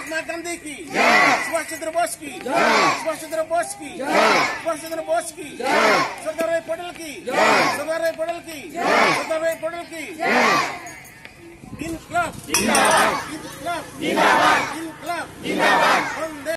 महात्मा गांधी की, सुभाष चंद्र बोस की, सुभाष चंद्र बोस की, सुभाष चंद्र बोस की, सरदार वल्लभ पटेल की, सरदार वल्लभ पटेल की, सरदार वल्लभ पटेल की। इनकलाब जिंदाबाद, इनकलाब जिंदाबाद, इनकलाब जिंदाबाद।